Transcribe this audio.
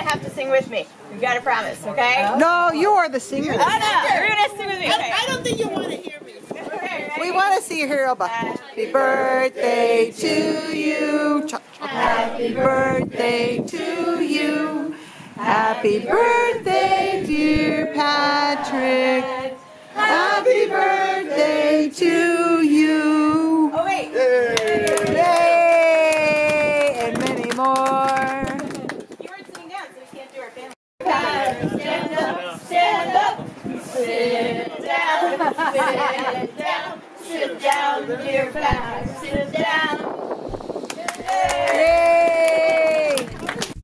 have to sing with me. You've got to promise, okay? No, you are the singer. Oh, no. You're going to sing with me. Okay. I don't think you want to hear me. Okay, We want to see you here, Elba. Happy birthday to you. Happy birthday to you. Happy birthday, dear Patrick. Happy birthday to you. Oh, wait. Yay! And many more. You weren't sitting down, so we can't do our family. Stand up, stand up. Sit down, sit down. Sit down, dear Patrick. Sit down. Yay!